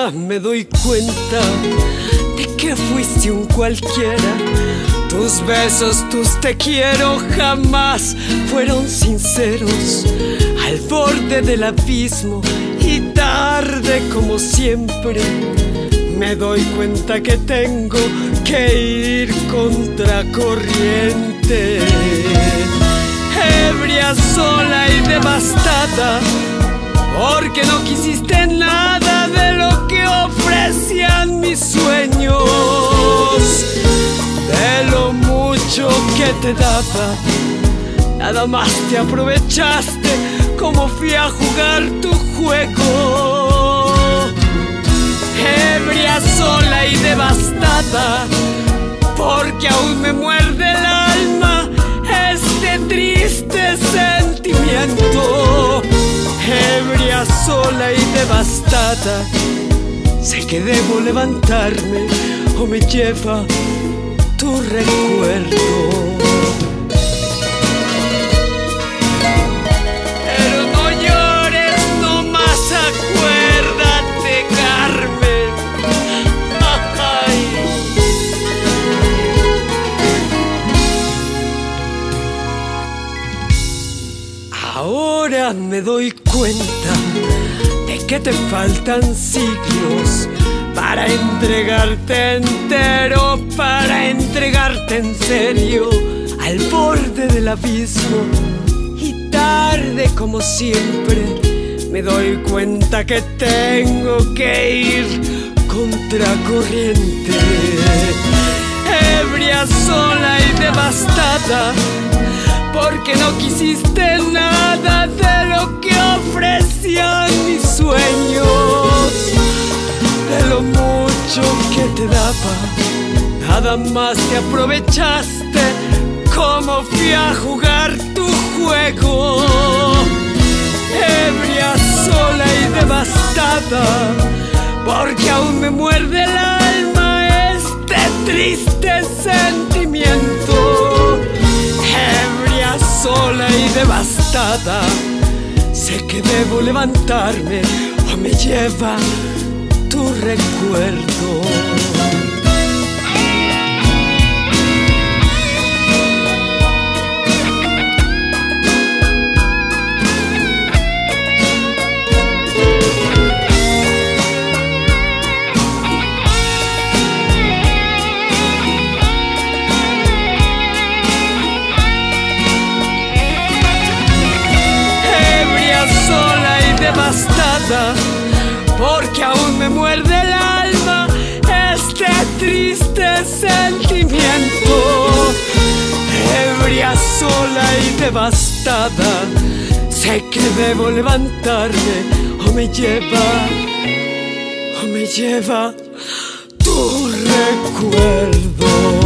Ahora me doy cuenta de que fuiste un cualquiera. Tus besos, tus te quiero jamás fueron sinceros. Al borde del abismo y tarde como siempre, me doy cuenta que tengo que ir contracorriente. Ebria, sola y devastada, porque no quisiste nada de lo que ofrecían mis sueños. De lo mucho que te daba, nada más te aprovechaste, como fui a jugar tu juego. Ebria, sola y devastada, porque aún me muerde el alma este triste sentimiento. Ebria, sola y devastada, sé que debo levantarme o me lleva tu recuerdo. Pero no llores, no más acuérdate, Carmen. Ay. Ahora me doy cuenta de que te faltan siglos para entregarte entero, para entregarte en serio al borde del abismo. Y tarde como siempre, me doy cuenta que tengo que ir contracorriente. Ebria, sola y devastada, porque no quisiste nada de lo que ofrecían mis sueños. De lo mucho que te daba, nada más te aprovechaste, como fui a jugar tu juego. Ebria, sola y devastada, porque aún me muerde el alma este triste sentimiento. Ebria, sola y devastada, sé que debo levantarme o me lleva tu recuerdo. Ebria, sola y devastada, porque aún me muerde el alma este triste sentimiento. Ebria, sola y devastada, sé que debo levantarme o me lleva tu recuerdo.